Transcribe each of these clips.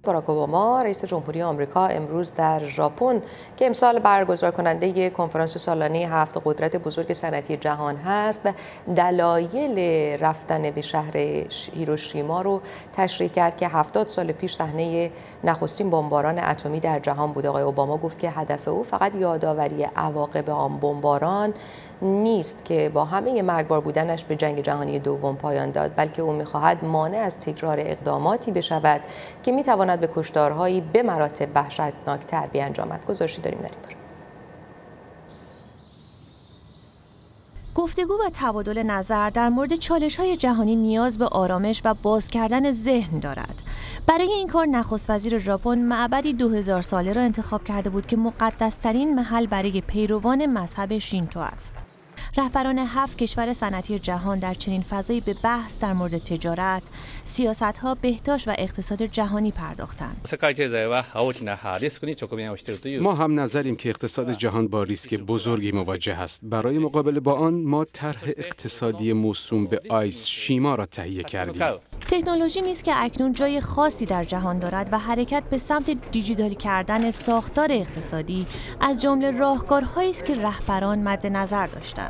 باراک اوباما رئیس جمهوری آمریکا امروز در ژاپن که امسال برگزار کننده کنفرانس سالانه 7 قدرت بزرگ صنعتی جهان هست، دلایل رفتن به شهر هیروشیما رو تشریح کرد که 70 سال پیش صحنه نخستین بمباران اتمی در جهان بود. آقای اوباما گفت که هدف او فقط یادآوری عواقب آن بمباران نیست که با همه مرگبار بودنش به جنگ جهانی دوم پایان داد، بلکه او می‌خواهد مانع از تکرار اقداماتی بشود که می‌تواند به کشتارهایی به مراتب وحشتناک‌تر بیانجامد. گزارشی داریم در این باره. گفتگو و تبادل نظر در مورد چالش‌های جهانی نیاز به آرامش و باز کردن ذهن دارد. برای این کار نخست وزیر ژاپن معبدی 2000 ساله را انتخاب کرده بود که مقدس‌ترین محل برای پیروان مذهب شینتو است. رهبران 7 کشور صنعتی جهان در چنین فضایی به بحث در مورد تجارت، سیاست‌ها، بهداشت و اقتصاد جهانی پرداختند. ما هم نظریم که اقتصاد جهان با ریسک بزرگی مواجه است. برای مقابله با آن ما طرح اقتصادی موسوم به آیس شیما را تهیه کردیم. تکنولوژی نیست که اکنون جای خاصی در جهان دارد و حرکت به سمت دیجیتال کردن ساختار اقتصادی از جمله راهکارهایی است که رهبران مد نظر داشتند.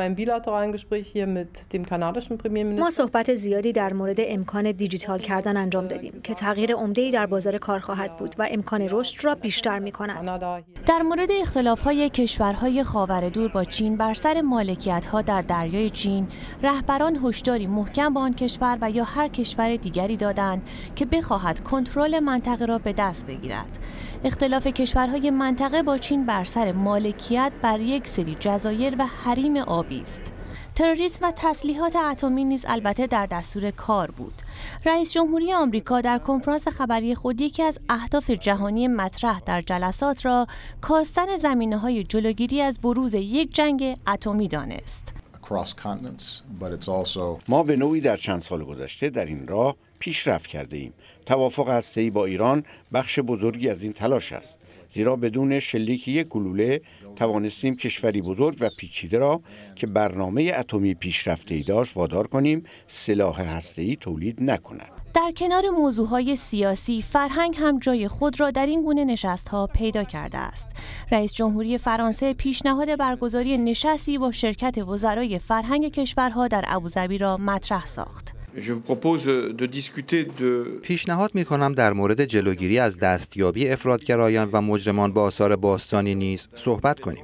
ما صحبت زیادی در مورد امکان دیجیتال کردن انجام دادیم که تغییر عمده‌ای در بازار کار خواهد بود و امکان رشد را بیشتر می‌کند. در مورد اختلاف‌های کشورهای خاورمیانه با چین بر سر مالکیت‌ها در دریای چین، رهبران هشداری محکم به آن کشور و یا هر کشور دیگری دادند که بخواهد کنترل منطقه را به دست بگیرد. اختلاف کشورهای منطقه با چین بر سر مالکیت بر یک سری جزایر و حریم آبی است. تروریسم و تسلیحات اتمی نیز البته در دستور کار بود. رئیس جمهوری آمریکا در کنفرانس خبری خود یکی از اهداف جهانی مطرح در جلسات را کاستن زمینه‌های جلوگیری از بروز یک جنگ اتمی دانست. ما به نوعی در چند سال گذشته در این راه پیشرفت کرده ایم. توافق هسته‌ای با ایران بخش بزرگی از این تلاش است. زیرا بدون شلیک یک گلوله توانستیم کشوری بزرگ و پیچیده را که برنامه اتمی پیشرفته‌ای داشت وادار کنیم سلاح هسته‌ای تولید نکند. در کنار موضوعهای سیاسی، فرهنگ هم جای خود را در این گونه نشست‌ها پیدا کرده است. رئیس جمهوری فرانسه پیشنهاد برگزاری نشستی با شرکت وزرای فرهنگ کشورها در ابوظبی را مطرح ساخت. پیشنهاد می‌کنم در مورد جلوگیری از دستیابی افراطگرایان و مجرمان با آثار باستانی نیز صحبت کنیم.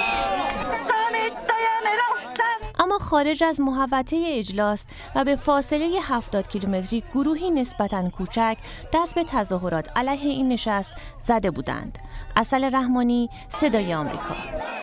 اما خارج از محوطه اجلاس و به فاصله 70 کیلومتری گروهی نسبتاً کوچک دست به تظاهرات علیه این نشست زده بودند. عسل رحمانی، صدای آمریکا.